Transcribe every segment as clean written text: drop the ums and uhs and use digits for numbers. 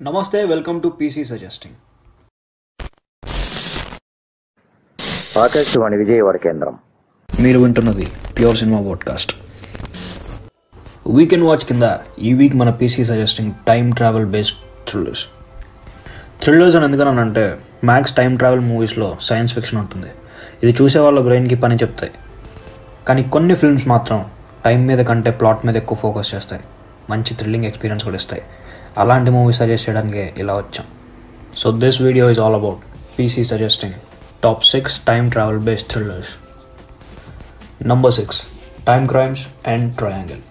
నమస్తే, welcome to PC suggesting. Akashvani Vijayawada కేంద్రం. మీరు వింటున్నది pure cinema podcast. Weekend watch కింద ఈ వీక్ మన PC suggesting time travel based thrillers అని ఎందుకనంటే మ్యాక్స్ టైమ్ ట్రావెల్ మూవీస్లో సైన్స్ ఫిక్షన్ ఉంటుంది. ఇది చూసే వాళ్ళ బ్రెయిన్కి పని చెప్తాయి. కానీ కొన్ని ఫిల్మ్స్ మాత్రం టైం మీద కంటే ప్లాట్ మీద ఎక్కువ ఫోకస్ చేస్తాయి, మంచి థ్రిల్లింగ్ ఎక్స్పీరియన్స్ కూడా ఇస్తాయి. అలాంటి మూవీ సజెస్ట్ చేయడానికి ఇలా వచ్చాం. So this video is all about PC suggesting top 6 time travel based thrillers. Number 6, time crimes and triangle.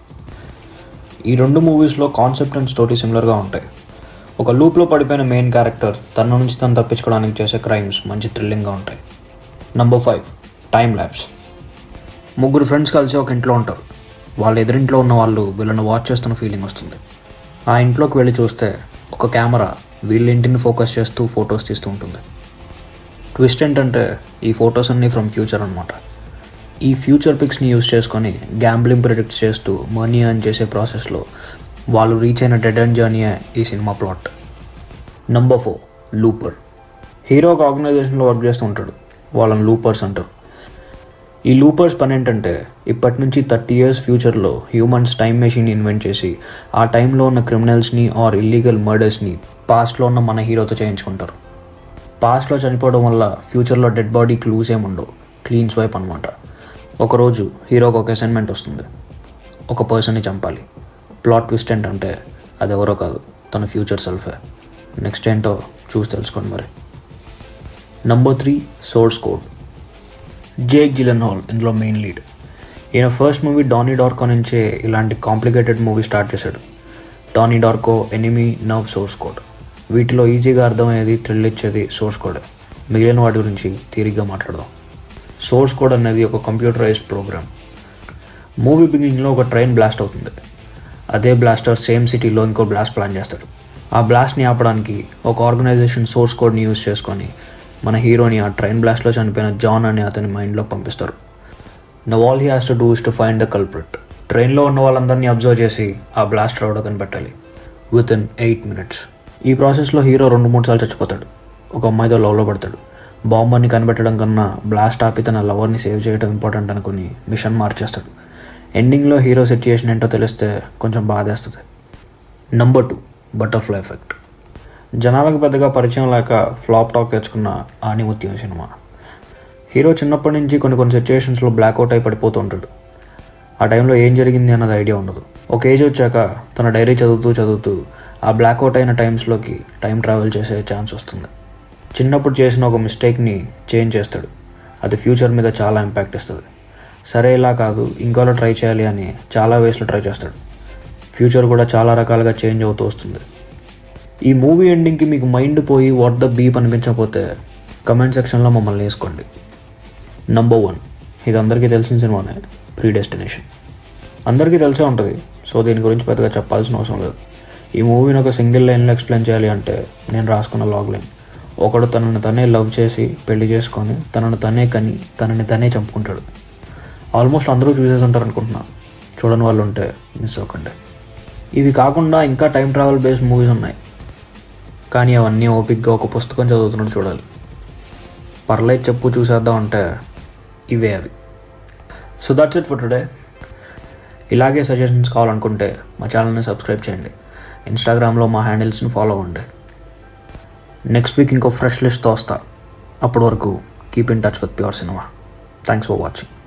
ఈ రెండు మూవీస్లో కాన్సెప్ట్ అండ్ స్టోరీ సిమిలర్గా ఉంటాయి. ఒక లూప్లో పడిపోయిన మెయిన్ క్యారెక్టర్ తన నుంచి తను తప్పించుకోవడానికి చేసే క్రైమ్స్ మంచి థ్రిల్లింగ్గా ఉంటాయి. Number 5, time labs. ముగ్గురు ఫ్రెండ్స్ కలిసి ఒక ఇంట్లో ఉంటారు. వాళ్ళ ఎదురింట్లో ఉన్న వాళ్ళు వీళ్ళని వాచ్ చేస్తున్న ఫీలింగ్ వస్తుంది. ఆ ఇంట్లోకి వెళ్ళి చూస్తే ఒక కెమెరా వీళ్ళ ఇంటిని ఫోకస్ చేస్తూ ఫొటోస్ తీస్తూ ఉంటుంది. ట్విస్ట్ ఏంటంటే ఈ ఫొటోస్ అన్నీ ఫ్రమ్ ఫ్యూచర్ అనమాట. ఈ ఫ్యూచర్ పిక్స్ని యూజ్ చేసుకొని గ్యాంబ్లింగ్ ప్రెడిక్ట్ చేస్తూ మనీ ఎర్న్ చేసే ప్రాసెస్లో వాళ్ళు రీచ్ అయిన డెడ్ ఎండ్ జర్నీయే ఈ cinema plot. Number 4, looper. Hero ఒక ఆర్గనైజేషన్లో వర్క్ చేస్తూ ఉంటాడు. వాళ్ళని లూపర్స్ అంటారు. ఈ లూపర్స్ పని ఏంటంటే ఇప్పటి నుంచి 30 years ఫ్యూచర్లో హ్యూమన్స్ టైం మెషిన్ ఇన్వెంట్ చేసి ఆ టైంలో ఉన్న క్రిమినల్స్ని ఆర్ ఇల్లీగల్ మర్డర్స్ని పాస్ట్లో ఉన్న మన హీరోతో చేయించుకుంటారు. పాస్ట్లో చనిపోవడం వల్ల ఫ్యూచర్లో డెడ్ బాడీ క్లూస్ ఏముండవు, క్లీన్ స్వైప్ అనమాట. ఒకరోజు హీరోకి ఒక అసైన్మెంట్ వస్తుంది, ఒక పర్సన్ని చంపాలి. ప్లాట్ ట్విస్ట్ ఏంటంటే అది ఎవరో కాదు, తన ఫ్యూచర్ సెల్ఫే. నెక్స్ట్ ఏంటో చూసి తెలుసుకోండి మరి. Number 3, source code. Jake Gyllenhaal ఇందులో మెయిన్ లీడ్. ఈయన ఫస్ట్ మూవీ డానీ డార్కో నుంచే ఇలాంటి కాంప్లికేటెడ్ మూవీ స్టార్ట్ చేశాడు. Donnie Darko, enemy, nerve, source code. వీటిలో ఈజీగా అర్థమయ్యేది, థ్రిల్ ఇచ్చేది సోర్స్ కోడే. మిగిలిన వాటి గురించి తీరిగ్గా మాట్లాడదాం. సోర్స్ కోడ్ అనేది ఒక కంప్యూటరైజ్డ్ ప్రోగ్రామ్. మూవీ బిగినింగ్లో ఒక ట్రైన్ బ్లాస్ట్ అవుతుంది. అదే బ్లాస్టర్ సేమ్ సిటీలో ఇంకో బ్లాస్ట్ ప్లాన్ చేస్తాడు. ఆ బ్లాస్ట్ని ఆపడానికి ఒక ఆర్గనైజేషన్ సోర్స్ కోడ్ని యూజ్ చేసుకొని మన హీరోని ఆ ట్రైన్ బ్లాస్ట్లో చనిపోయిన జాన్ అనే అతని మైండ్లోకి పంపిస్తారు. Now all he has to do is to find the culprit. ట్రైన్లో ఉన్న వాళ్ళందరినీ అబ్జర్వ్ చేసి ఆ బ్లాస్ట్ ఎవడో కనిపెట్టాలి విత్ ఇన్ 8 minutes. ఈ ప్రాసెస్లో హీరో 2-3 సార్లు చచ్చిపోతాడు. ఒక అమ్మాయితో లవ్లో పడతాడు. బాంబర్ని కనిపెట్టడం కన్నా బ్లాస్ట్ ఆపి తన లవర్ని సేవ్ చేయడం ఇంపార్టెంట్ అనుకుని మిషన్ మార్చేస్తాడు. ఎండింగ్లో హీరో సిచ్యుయేషన్ ఏంటో తెలిస్తే కొంచెం బాధేస్తుంది. Number 2, butterfly effect. జనాలకు పెద్దగా పరిచయం లేక ఫ్లాప్ టాక్ తెచ్చుకున్న ఆణిముత్యం సినిమా. హీరో చిన్నప్పటి నుంచి కొన్ని సిచ్యుయేషన్స్లో బ్లాక్అవుట్ అయి పడిపోతూ ఉంటాడు. ఆ టైంలో ఏం జరిగింది అన్నది ఐడియా ఉండదు. ఒక ఏజ్ వచ్చాక తన డైరీ చదువుతూ ఆ బ్లాక్అవుట్ అయిన టైమ్స్లోకి టైం ట్రావెల్ చేసే ఛాన్స్ వస్తుంది. చిన్నప్పుడు చేసిన ఒక మిస్టేక్ని చేంజ్ చేస్తాడు. అది ఫ్యూచర్ మీద చాలా ఇంపాక్ట్ ఇస్తుంది. సరే ఇలా కాదు ఇంకోలా ట్రై చేయాలి అని చాలా వేస్లో ట్రై చేస్తాడు. ఫ్యూచర్ కూడా చాలా రకాలుగా చేంజ్ అవుతూ వస్తుంది. ఈ మూవీ ఎండింగ్కి మీకు మైండ్ పోయి వాట్ ద బీప్ అనిపించకపోతే కమెంట్ సెక్షన్లో మమ్మల్ని వేసుకోండి. నంబర్ 1, ఇది అందరికీ తెలిసిన సినిమానే, ప్రీడెస్టినేషన్. అందరికీ తెలిసే ఉంటుంది, సో దీని గురించి పెద్దగా చెప్పాల్సిన అవసరం లేదు. ఈ మూవీని ఒక సింగిల్ లైన్లో ఎక్స్ప్లెయిన్ చేయాలి అంటే నేను రాసుకున్న లాగ్ లైన్: ఒకడు తనని తనే లవ్ చేసి పెళ్లి చేసుకొని తనను తనే కని తనని తనే చంపుకుంటాడు. ఆల్మోస్ట్ అందరూ చూసేసి ఉంటారు అనుకుంటున్నా. చూడని వాళ్ళు ఉంటే మిస్ అవ్వకండి. ఇవి కాకుండా ఇంకా టైం ట్రావెల్ బేస్డ్ మూవీస్ ఉన్నాయి, కానీ అవన్నీ ఓపిక్గా ఒక పుస్తకం చదువుతున్నట్టు చూడాలి. పర్లేదు చెప్పు చూసేద్దాం అంటే ఇవే అవి. So that's it for today. ఇలాగే సజెషన్స్ కావాలనుకుంటే మా ఛానల్ని సబ్స్క్రైబ్ చేయండి. ఇన్స్టాగ్రామ్లో మా హ్యాండిల్స్ని ఫాలో అవ్వండి. నెక్స్ట్ వీక్ ఇంకో ఫ్రెష్ లిస్ట్తో వస్తా. అప్పటి వరకు keep in touch with pure cinema. Thanks for watching.